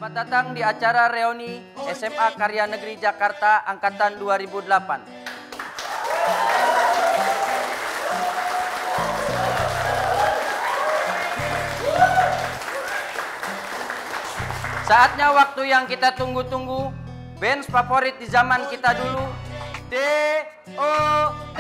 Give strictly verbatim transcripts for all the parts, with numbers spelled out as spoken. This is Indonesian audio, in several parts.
Selamat datang di acara reuni S M A Karya Negeri Jakarta Angkatan dua ribu delapan. Saatnya waktu yang kita tunggu-tunggu, band favorit di zaman kita dulu, D O T.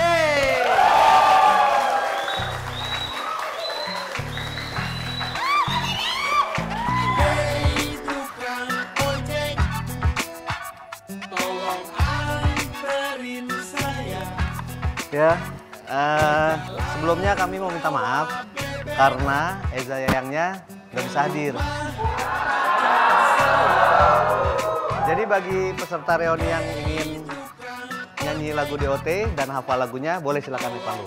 Ya, uh, sebelumnya kami mau minta maaf karena Eza Yayangnya nggak bisa hadir. Jadi bagi peserta reuni yang ingin nyanyi lagu D O T dan hafal lagunya, boleh silakan di panggung.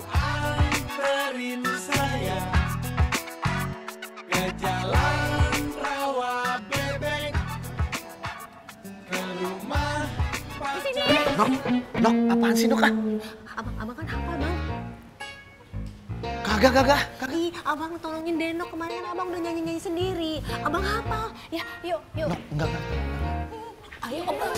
Nok, Nok, apaan sih Nok? Abang, abang kan hafal bang. Kagak, kagak, kagak. Ih, abang tolongin Denok, kemarin kan abang udah nyanyi-nyanyi sendiri. Abang hafal. Ya, yuk, yuk. Nok, enggak, enggak. Ayo, abang.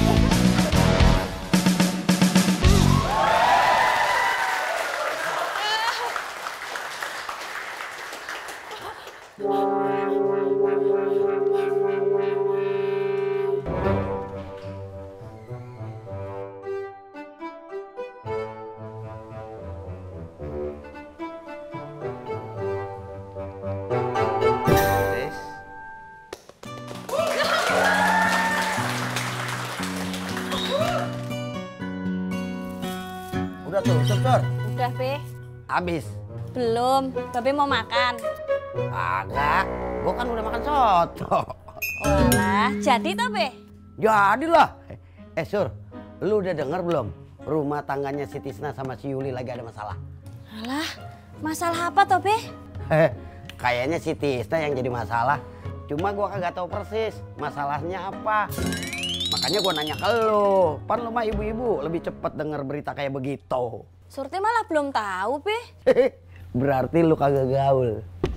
Udah tuh, Sur. Udah, Be. Habis. Belum. Babe mau makan. Agak. Gua kan udah makan soto. Walah, jadi toh, Be? Jadilah. Eh, Sur. Lu udah denger belum? Rumah tangganya si Tisna sama si Yuli lagi ada masalah. Alah, masalah apa toh, Be? Eh, kayaknya si Tisna yang jadi masalah. Cuma gua kagak tahu persis masalahnya apa. Makanya gua nanya ke lu. Pan lu mah ibu-ibu lebih cepet denger berita kayak begitu. Surti malah belum tahu, Be. Berarti lu kagak gaul.